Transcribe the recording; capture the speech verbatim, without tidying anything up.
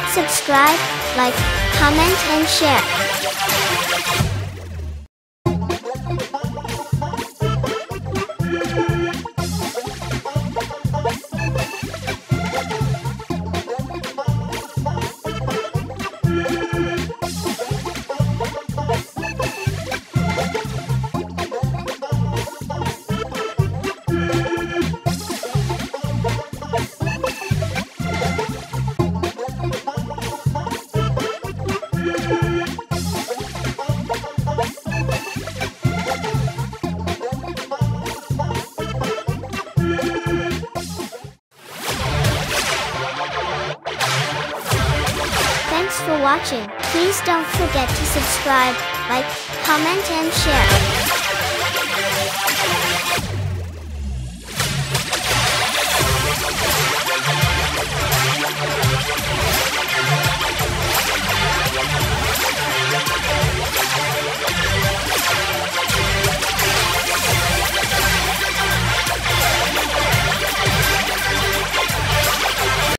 subscribe, like, comment and share. Thanks for watching. Please don't forget to subscribe, like, comment and share.